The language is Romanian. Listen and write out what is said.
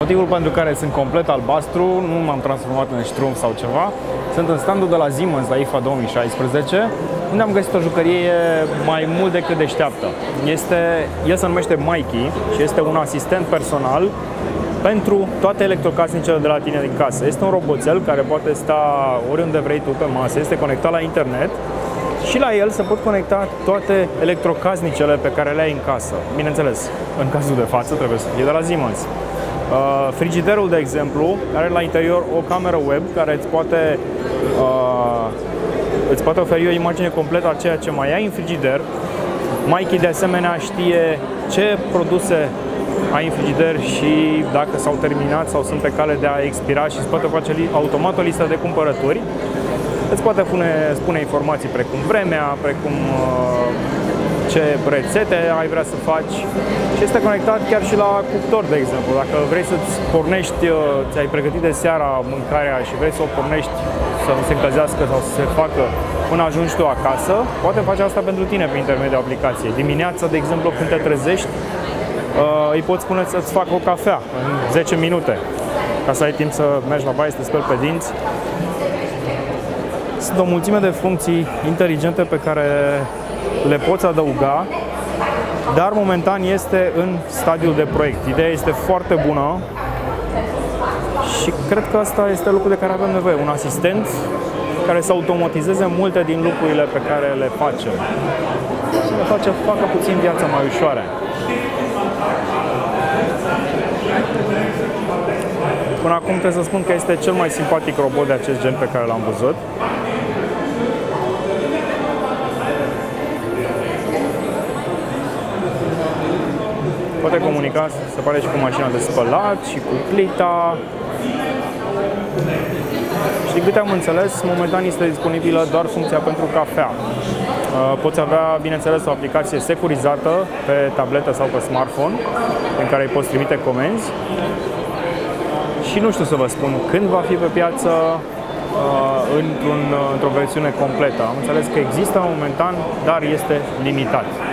Motivul pentru care sunt complet albastru, nu m-am transformat în ștrum sau ceva, sunt în standul de la Siemens la IFA 2016, unde am găsit o jucărie mai mult decât deșteaptă. El se numește Mikey și este un asistent personal pentru toate electrocasnicele de la tine din casă. Este un roboțel care poate sta oriunde vrei tu pe masă, este conectat la internet și la el se pot conecta toate electrocasnicele pe care le ai în casă. Bineînțeles, în cazul de față trebuie să fie de la Siemens. Frigiderul, de exemplu, are la interior o cameră web care îți poate oferi o imagine completă a ceea ce mai ai în frigider. Mikey de asemenea știe ce produse ai în frigider și dacă s-au terminat sau sunt pe cale de a expira și îți poate face automat o listă de cumpărături. Îți poate spune informații precum vremea, precum ce rețete ai vrea să faci și este conectat chiar și la cuptor, de exemplu. Dacă vrei să-ți pornești, ți-ai pregătit de seara mâncarea și vrei să o pornești să nu se încălzească sau să se facă până ajungi tu acasă, poate face asta pentru tine prin intermediul aplicației. Dimineața, de exemplu, când te trezești, îi poți spune să-ți facă o cafea în 10 minute, ca să ai timp să mergi la baie, să te speli pe dinți. Sunt o mulțime de funcții inteligente pe care le poți adăuga, dar momentan este în stadiul de proiect. Ideea este foarte bună și cred că asta este lucrul de care avem nevoie. Un asistent care să automatizeze multe din lucrurile pe care le facem. Să ne facă puțin viața mai ușoară. Până acum trebuie să spun că este cel mai simpatic robot de acest gen pe care l-am văzut. Poate comunica, se pare, și cu mașina de spălat și cu plita. Și din câte am înțeles, momentan este disponibilă doar funcția pentru cafea. Poți avea, bineînțeles, o aplicație securizată pe tabletă sau pe smartphone, în care îi poți trimite comenzi. Și nu știu să vă spun când va fi pe piață într-o versiune completă. Am înțeles că există momentan, dar este limitat.